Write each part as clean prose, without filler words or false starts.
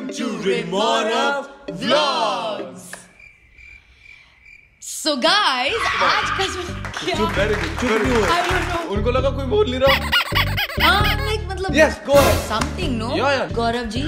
to Rimorav Vlogs. So guys, आज का जो क्या? चुप नहीं हुए। I don't know. उनको लगा कोई बोल नहीं रहा। like मतलब। Yes, go ahead. Something no? Yeah. Gaurav ji.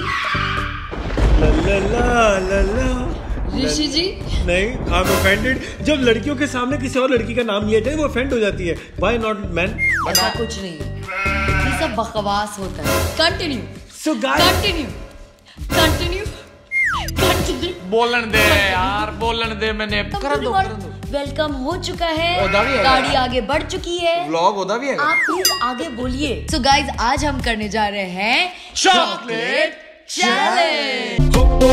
ला ऋषि जी। नहीं, I'm offended। जब लड़कियों के सामने किसी और लड़की का नाम लिया जाए वो offend हो जाती है। Why not man? ऐसा कुछ नहीं है। ये सब बकवास होता है। Continue. So guys, Continue. बोलन दे यार, बोलन दे मैंने कर दो। वेलकम हो चुका है, होदा भी है, गाड़ी आगे बढ़ चुकी है, व्लॉग होता भी है। आप प्लीज आगे बोलिए। सो गाइज आज हम करने जा रहे हैं चॉकलेट चैलेंज।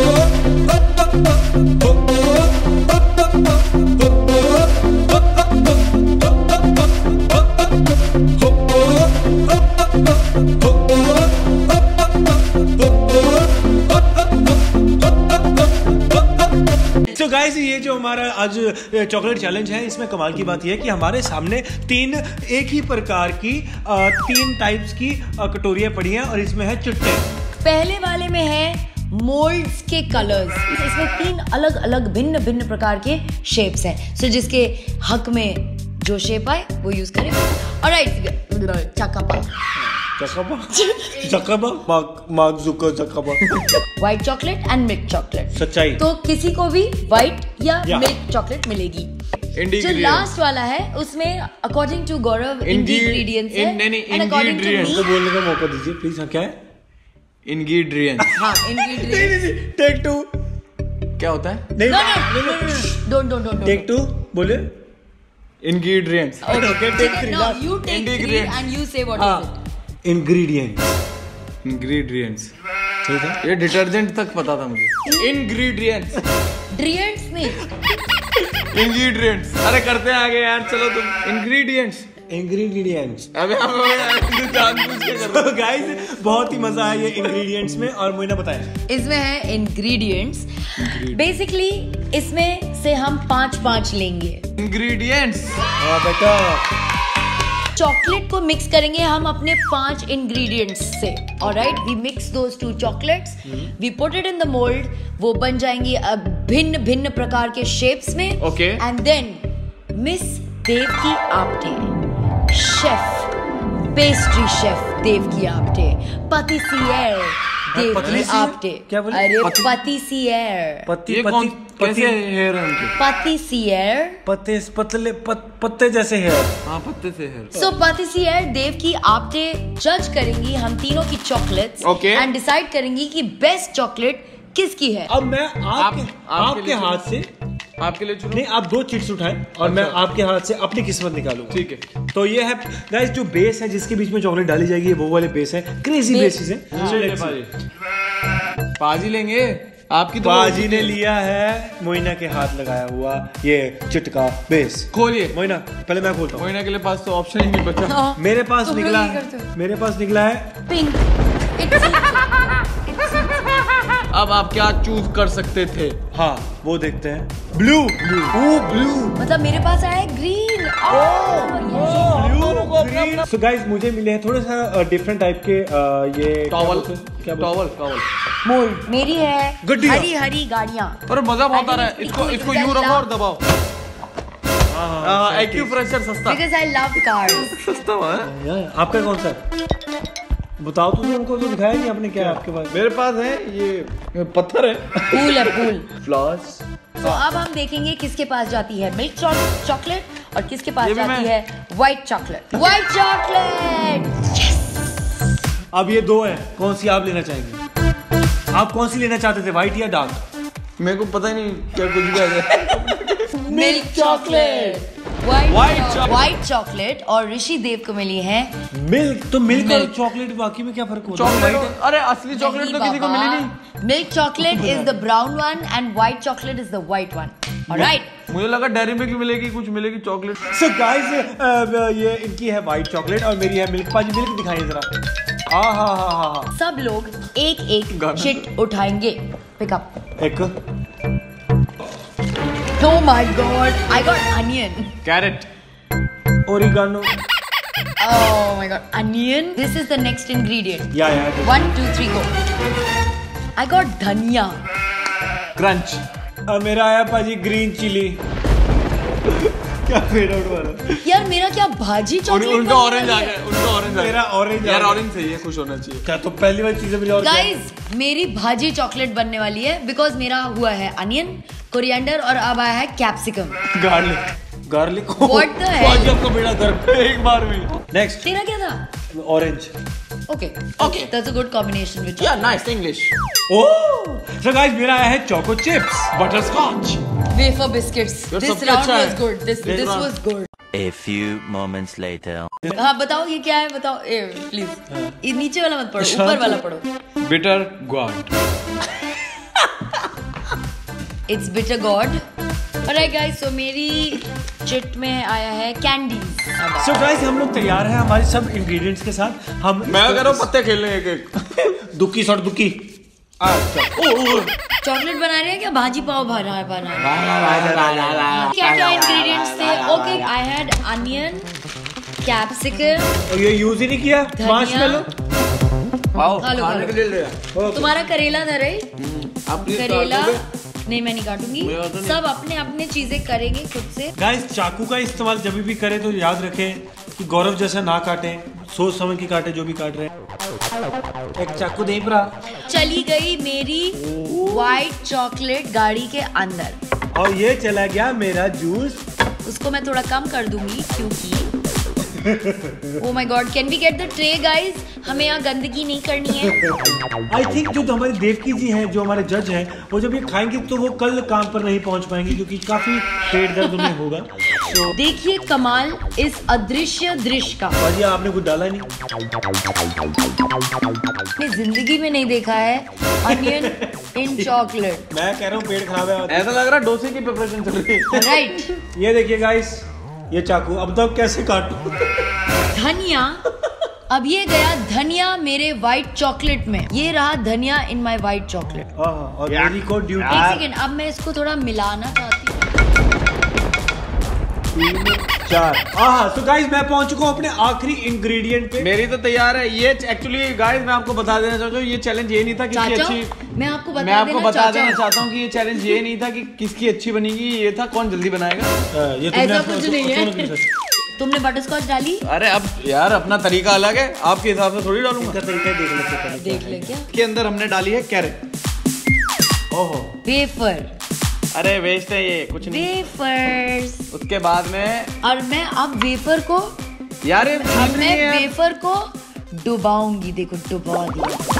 तो गाइस ये जो हमारा आज चॉकलेट चैलेंज है, इसमें कमाल की बात यह है कि हमारे सामने तीन एक ही प्रकार की तीन टाइप्स की कटोरियां पड़ी हैं और इसमें है चुट्टे। पहले वाले में है मोल्ड्स के कलर्स, इसमें तीन अलग अलग भिन्न भिन्न प्रकार के शेप्स हैं। सो जिसके हक में जो शेप आए वो यूज करें। ऑलराइट, चकापा white chocolate and milk chocolate. सच्चाई। तो किसी को भी व्हाइट या मिल्क चॉकलेट मिलेगी। जो लास्ट वाला है उसमें अकॉर्डिंग टू गौरव इंग्रेडिएंट्स है एंड अकॉर्डिंग टू मी। तो बोलने का मौका दीजिए प्लीज। हाँ क्या है? इंग्रेडिएंट्स। हाँ इंग्रेडिएंट्स। Take to. क्या होता है? नहीं, डोंट टेक टू बोले। Ingredients. Okay, take three. Now you take three and you say what is it? Ingredients. Ingredients ठीक है, ये डिटर्जेंट तक पता था मुझे। इंग्रेडिएंट्स। ड्रिएंट्स नहीं। इंग्रेडिएंट्स। अरे करते हैं आगे यार, चलो तुम। इंग्रेडिएंट्स। अबे हम जानबूझ के करो। गाइस बहुत ही मजा आया ये इंग्रेडिएंट्स में। और मुझे ना बताया इसमें है इंग्रेडिएंट्स। बेसिकली इसमें से हम 5 लेंगे इंग्रेडिएंट्स। बेटा चॉकलेट को मिक्स करेंगे हम अपने 5 इंग्रेडिएंट्स से। Alright, we mix those 2 chocolates, we put it in the mould. वो बन जाएंगी अब भिन्न भिन्न प्रकार के शेप्स में। Okay. And then miss Devki Apte, chef, pastry chef Devki Apte, पतिसियर देव की आपटे। क्या बोले? अरे पतिसियर। कैसे हेयर है उनके? पतिसियर, पत्ते जैसे है। हाँ, पत्ते से हेयर। सो पतिसियर देव की आपटे जज करेंगी हम तीनों की चॉकलेट्स एंड डिसाइड करेंगी कि बेस्ट चॉकलेट किसकी है। अब मैं आपके हाथ से आपके लिए चुनो। नहीं, आप 2 चिट्स उठाएं और मैं आपके हाथ से अपनी किस्मत निकालूंगा। ठीक है। तो ये है गाइस जो बेस है जिसके बीच में चॉकलेट डाली जाएगी, वो वाले बेस है। क्रेजी बेसिस है। पाजी लेंगे। आपकी बाजी ने लिया है मोइना के हाथ लगाया हुआ ये चिटका बेस। खोलिए मोइना, पहले मैं खोलता हूँ। मोइना के लिए पास तो ऑप्शन ही नहीं बचा। मेरे पास निकला है पिंक। अब आप क्या चूज कर सकते थे? हाँ वो देखते हैं। ब्लू। मतलब मेरे पास आया है ग्रीन। सो गाइस मुझे मिले हैं थोड़ा सा डिफरेंट टाइप के ये टॉवल। क्या टॉवल मोल्ड। मेरी है हरी हरी गाड़ियाँ। पर मजा बहुत आ रहा है। इसको यूं रखो और दबाओ। एक्यूप्रेशर सस्ता। Because I love cars. सस्ता है। आपका कौन सा? बताओ तो उनको तो दिखाया नहीं आपने। क्या आपके पास? मेरे पास है ये पत्थर है। फूल है, फूल। फ्लावर्स। तो अब हम देखेंगे किसके पास जाती है मिल्क चॉकलेट और किसके पास जाती है व्हाइट चॉकलेट। White chocolate. अब ये 2 है, कौन सी आप लेना चाहेंगे? आप कौन सी लेना चाहते थे, व्हाइट या डार्क? मेरे को पता ही नहीं क्या कुछ भी आ जाए। मिल्क चॉकलेट, व्हाइट चॉकलेट और ऋषि देव को मिली है मिल्क। तो मिल्क और चॉकलेट बाकी में क्या फर्क होता है? चॉकलेट, अरे असली चॉकलेट तो किसी को मिली नहीं। Milk chocolate is the brown one and white chocolate is the white one. Alright, मुझे लगा डेयरी मिल्क मिलेगी, कुछ मिलेगी चॉकलेट। सो गाइस ये इनकी है व्हाइट चॉकलेट और मेरी है मिल्क। पाजी मिल्क दिखाइए जरा। हाँ। सब लोग एक चिट उठाएंगे। पिकअप एक। Oh my god, I got onion. Carrot. Oregano. Oh my god, onion. This is the next ingredient. Yeah. 1, 2, 3, go. I got dhaniya. Crunch. मेरा आया पाजी ग्रीन चिली। क्या फेड आउट वाला यार मेरा क्या भाजी चॉकलेट। उनका ऑरेंज आ गया, उनका ऑरेंज आ मेरा गया। ऑरेंज यार ऑरेंज सही है, खुश होना चाहिए। क्या तो पहली बार चीजें मेरी और गाइस मेरी भाजी चॉकलेट बनने वाली है बिकॉज मेरा हुआ है अनियन, कोरिएंडर और अब आया है capsicum. Garlic What the hell? पाजी आपका बेड़ा गर्क एक बार में। नेक्स्ट तेरा क्या था? Orange. Okay that's a good combination with yeah nice English. Oh so guys मेरा आया है choco chips butter scotch wafer biscuits. Your this सबसे राउंड अच्छा है। Was good. This was good. A few moments later. हाँ बताओ ये क्या है, बताओ प्लीज। ये नीचे वाला मत पढ़ो, ऊपर वाला पढ़ो। Bitter gourd. It's bitter gourd. Alright guys so मेरी चिट में आया है कैंडीज। सो गाइस हम लोग तैयार हैं हमारे सब इंग्रेडिएंट्स के साथ। हम मैं कह रहा हूँ पत्ते खेलने एक एक। दुक्की शॉट दुक्की। अच्छा चॉकलेट बना रहे हैं क्या? भाजी पाव बना क्या क्या इंग्रेडिएंट्स थे? Okay I had onion, capsicum. और ये यूज ही नहीं किया मार्शमेलो। हेलो खाने के लिए ले आया। तुम्हारा करेला था राइट? आप प्लीज करेला काट दोगे? नहीं मैं नहीं काटूंगी। सब अपने अपने चीजें करेंगे खुद से। गाइस चाकू का इस्तेमाल जब भी करें तो याद रखें कि गौरव जैसा ना काटें, सोच समझ के काटे जो भी काट रहे हैं। एक चाकू दे परा। चली गई मेरी व्हाइट चॉकलेट गाड़ी के अंदर और ये चला गया मेरा जूस। उसको मैं थोड़ा कम कर दूंगी क्योंकि oh my God can we get the tray guys? हमें यहाँ गंदगी नहीं करनी है। आई थिंक जो हमारे देवकी जी हैं जो हमारे जज हैं वो जब ये खाएंगे तो वो कल काम पर नहीं पहुंच पाएंगे क्योंकि काफी पेट दर्द उन्हें होगा। तो देखिए कमाल इस अदृश्य दृश्य का। भाजी आपने कुछ डाला नहीं। मैंने जिंदगी में नहीं देखा है अनियन इन चॉकलेट। मैं कह रहा हूँ पेट खराब है। ऐसा लग रहा है डोसे की प्रिपरेशन चल रही है। राइट ये देखिए गाइस ये चाकू अब तक कैसे काटूं। धनिया। अब ये गया धनिया मेरे व्हाइट चॉकलेट में। ये रहा धनिया इन माय व्हाइट चॉकलेट। और मेरी को ड्यूटी। एक सेकेंड अब मैं इसको थोड़ा मिलाना चाहती हूँ। 3 4 तो गाइस मैं पहुंच चुका हूँ अपने आखिरी इंग्रेडिएंट पे। मेरी तो तैयार है। ये एक्चुअली गाइस मैं आपको बता देना चाहता हूँ ये चैलेंज ये नहीं था कि चाचा अच्छी। मैं आपको मैं आपको बता देना चाचा चाहता हूँ कि ये चैलेंज ये नहीं था कि किसकी अच्छी बनेगी, ये था कौन जल्दी बनाएगा। ये ऐसा कुछ नहीं है। तुमने बटर स्कॉच डाली? अरे अब यार अपना तरीका अलग है, आपके हिसाब से थोड़ी डालूंगा। इनका तरीका देख लेते हैं पहले। देख ले क्या इसके अंदर हमने डाली है कैरेट। ओहो वेफर। अरे वेस्ट है ये, कुछ नहीं। वेफर्स। उसके बाद में और मैं अब वेफर को यार ये अब मैं है। वेफर को डुबाऊंगी। देखो डुबा दिया।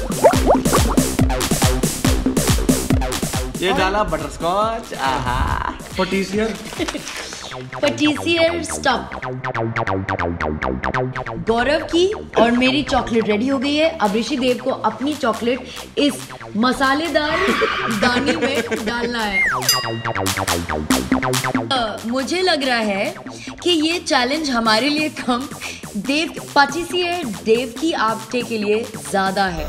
ये डाला बटर स्कॉच। आहा पटीसियर। पटीसियर स्टफ। गौरव की और मेरी चॉकलेट रेडी हो गई है। अब ऋषि देव को अपनी चॉकलेट इस मसालेदार दानी में डालना है। मुझे लग रहा है कि ये चैलेंज हमारे लिए कम, पटीसियर देव की आपटे के लिए ज्यादा है।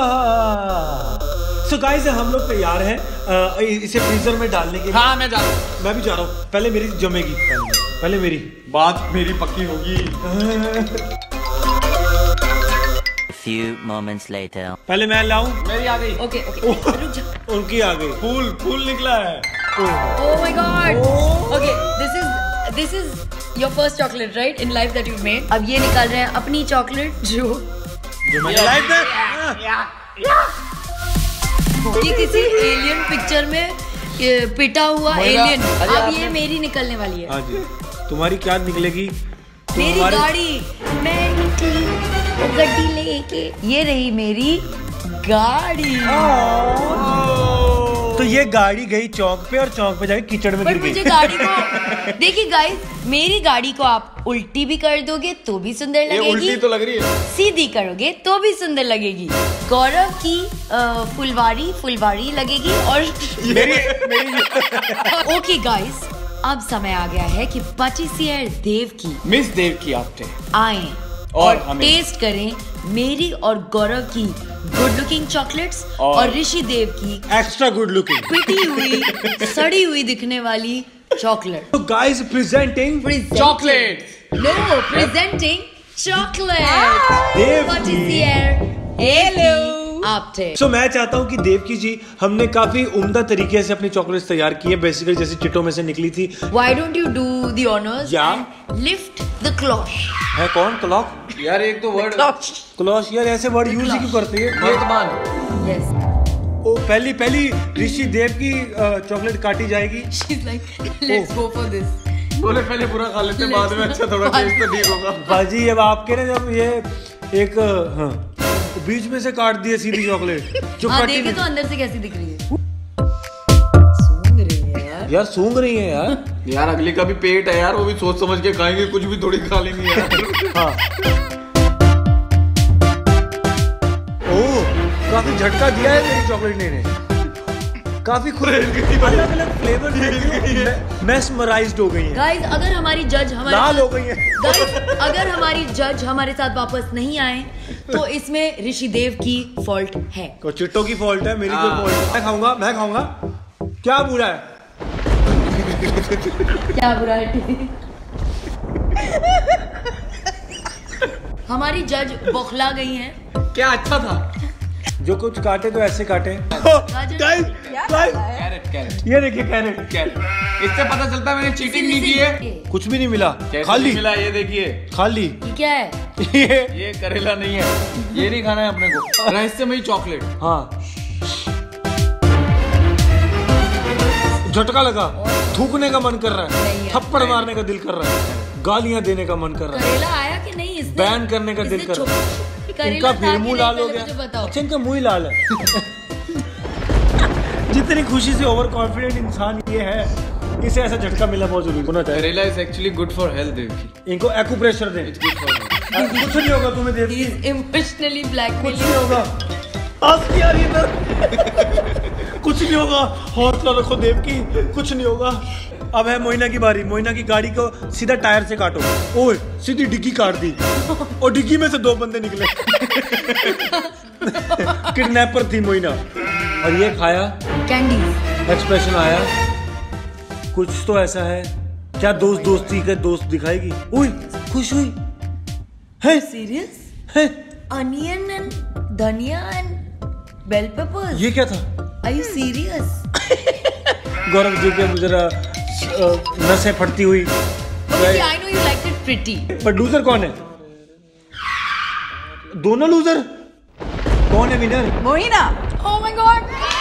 सो गाइस हम लोग तैयार हैं इसे फ्रीजर में डालने के लिए। हाँ मैं जा रहा हूँ। मैं भी जा रहा हूँ। पहले मेरी जमेगी। पहले मेरी बात मेरी पक्की होगी। A few moments later. पहले मैं लाऊं। मेरी आ गई। ओके रुक जा। उनकी आ गई। फूल निकला है। Oh my god. Okay, this is your first chocolate, right? In life that you've made. अब ये निकाल रहे हैं अपनी चॉकलेट जो मैंने लाइफ में ये किसी एलियन पिक्चर में पिटा हुआ एलियन। अरे अब ये मेरी निकलने वाली है। हाँ जी तुम्हारी क्या निकलेगी? मेरी गाड़ी। मैं निकली वो गड्डी लेके। ये रही मेरी गाड़ी। तो ये गाड़ी गई चौक पे और चौक पे जाके कीचड़ में गिर पर मुझे गई। गाड़ी को देखिए गाइस मेरी गाड़ी को आप उल्टी भी कर दोगे तो भी सुंदर ये लगेगी। उल्टी तो लग रही है। सीधी करोगे तो भी सुंदर लगेगी। गौरव की फुलवारी लगेगी और ओके गाइस अब समय आ गया है कि पटीसियर देव की मिस देव की आपटे आए और टेस्ट करें मेरी और गौरव की गुड लुकिंग चॉकलेट्स और ऋषि देव की एक्स्ट्रा गुड लुकिंग पिटी हुई सड़ी हुई दिखने वाली चॉकलेट। तो guys presenting chocolate. No presenting chocolate Devki. Patissier hello आप थे। So, मैं चाहता हूँ कि देवकी जी, हमने काफी उम्दा तरीके से अपनी चॉकलेट्स तैयार की है, बेसिकली जैसे चिट्टों में से निकली थी। Why don't you do the honors Yeah. and lift the cloche? है कौन क्लॉक? यार एक तो वर्ड क्लॉश यार, ऐसे वर्ड यूज ही क्यों करते हैं? Yes. ओ पहली ऋषि देव की चॉकलेट काटी जाएगी। She's like, let's go for this. बोले पहले पूरा खा लेते, बाद में अच्छा थोड़ा टेस्ट तो ठीक होगा। बाजी अब आपके ना जब ये एक हाँ, बीच में से काट दिए सीधी चॉकलेट जो हाँ, कटी देखे नहीं। तो अंदर से कैसी दिख रही है? सूंघ रही है यार। यार सूंघ रही है यार। यार अगली का भी पेट है यार, वो भी सोच समझ के खाएंगे, कुछ भी थोड़ी खा लेंगे यार। हाँ। ओह, काफी झटका दिया है मेरी चॉकलेट ने। काफी अलग अलग फ्लेवर मेस्मराइज्ड हो गई है। गाइस, अगर हमारी जज लाल हो गई है। गाइस, अगर हमारी जज हमारे साथ वापस नहीं आए तो इसमें ऋषि देव की फॉल्ट है। तो चिट्टो की फॉल्ट है, मेरी कोई फॉल्ट है। मैं खाऊंगा। क्या बुरा है? क्या बुरा है? हमारी जज बौखला गई हैं। क्या अच्छा था? जो कुछ काटे तो ऐसे काटे। कैरेट ये देखिए कैरेट। इससे पता चलता है मैंने चीटिंग नहीं की है। कुछ भी नहीं मिला, कैसे खाली नहीं मिला ये देखिए। खाली। ये क्या है? ये करेला नहीं है, ये नहीं खाना है अपने को। रहस्यमयी चॉकलेट। हाँ, झटका लगा, थूकने का मन कर रहा है, थप्पड़ मारने का दिल कर रहा है, गालियां देने का मन कर रहा है, करेला आया कि नहीं? इसने बैन करने का दिल कर रहा है। इनका फिर मुंह लाल हो गया। अच्छा, इनका मुंह ही लाल है। जितनी खुशी से ओवर कॉन्फिडेंट इंसान ये है, इसे ऐसा झटका मिला बहुत जरूरी होना चाहिए। Karela is actually good for health. इनको एक्यूप्रेशर दें। कुछ नहीं होगा तुम्हें देव। Emotionally blackmail. कुछ नहीं होगा। हंस यार इधर। कुछ नहीं होगा, हौसला रखो देव की, कुछ नहीं होगा। अब है मोइना की बारी। मोइना की गाड़ी को सीधा टायर से काटो। ओए, सीधी डिग्गी काट दी और डिग्गी में से 2 बंदे निकले। किडनैपर थी मोइना और ये खाया कैंडी। एक्सप्रेशन आया, कुछ तो ऐसा है। क्या दोस्ती का दोस्त दिखाएगी? ओए, खुश हुई है? सीरियस? है? Onion and dhaniya and bell peppers. ये क्या था? Are you serious? Gaurav ji के जरा नसें फटती हुई। I know you liked it pretty. Producer कौन है? दोनों लूजर। कौन है winner? Mohina. Oh my God!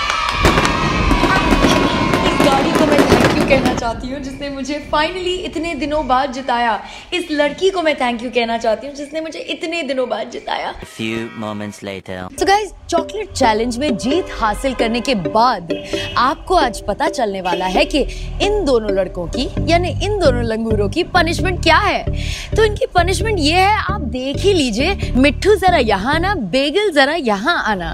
इस गाड़ी को मैं थैंक यू कहना चाहती हूँ जिसने मुझे फाइनली इतने दिनों बाद जिताया। इस लड़की को मैं थैंक यू कहना चाहती हूँ जिसने मुझे इतने दिनों बाद जिताया। A few moments later. So guys, chocolate challenge में जीत हासिल करने के बाद आपको आज पता चलने वाला है कि इन दोनों लड़कों की यानी इन दोनों लंगूरों की पनिशमेंट क्या है। तो इनकी पनिशमेंट ये है, आप देख ही लीजिए। मिट्ठू जरा यहाँ आना, बेगल जरा यहाँ आना।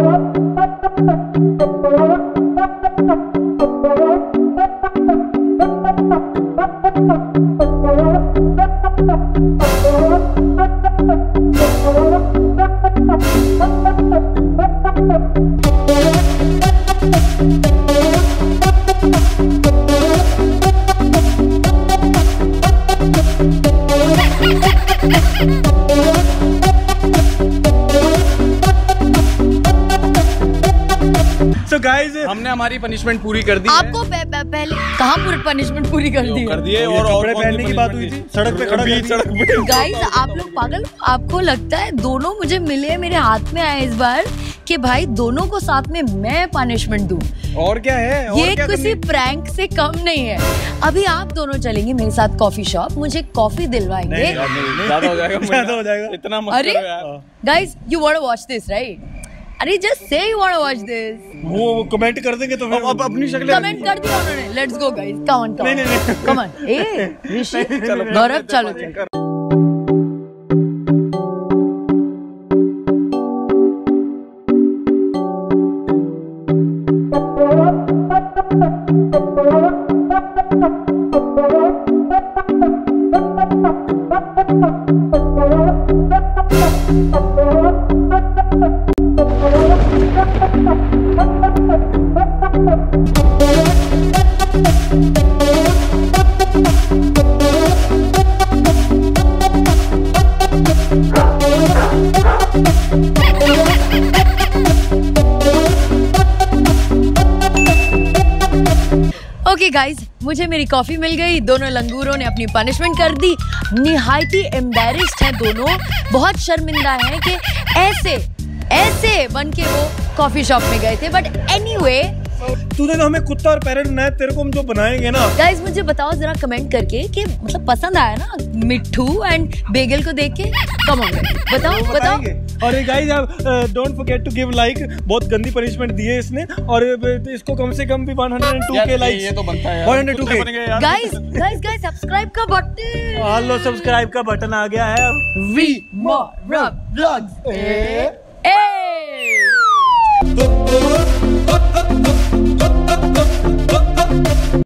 So guys, हमने हमारी पनिशमेंट पूरी कर दी है। आपको पहले कहाँ पूरी पनिशमेंट पूरी कर दी? कर दिए और कपड़े पहनने की बात हुई थी, सड़क पे खड़ा कर सड़क पे। गाइस, आप लोग पागल? आपको लगता है दोनों मुझे मिले, मेरे हाथ में आए इस बार कि भाई दोनों को साथ में मैं पनिशमेंट दूं? और क्या है? और ये क्या किसी प्रैंक से कम नहीं है। अभी आप दोनों चलेंगे मेरे साथ कॉफी शॉप, मुझे कॉफी दिलवाएंगे। ज्यादा हो जाएगा, ज्यादा हो जाएगा। इतना मत अरे करो यार। Guys, you want to watch this right? अरे just say you want to watch this. वो कमेंट कर देंगे तो फिर अब अपनी शक्ल कमेंट कर दिया उन्होंने। Let's go guys, come on नहीं। Come on. ए ऋषि, गौरव, चलो चलो। ओके गाइस, मुझे मेरी कॉफी मिल गई। दोनों लंगूरों ने अपनी पनिशमेंट कर दी। निहायती एम्बैरेस्ड हैं दोनों, बहुत शर्मिंदा हैं कि ऐसे बन के वो कॉफी शॉप में गए थे। बट एनीवे, तूने तो हमें कुत्ता और पैरेट बनाया, तेरे को हम जो बनाएंगे ना। गाइस मुझे बताओ जरा कमेंट करके कि मतलब पसंद आया ना मिट्ठू एंड बेगल को देख के? कम ऑन बताओ। और गाइस आप don't forget to give like. बहुत गंदी पनिशमेंट दी है इसने, और इसको कम से कम भी 102k लाइक्स। ये तो बनता है 102k। गाइस सब्सक्राइब का बटन। हेलो, सब्सक्राइब का बटन आ गया है। Rimorav Vlogs।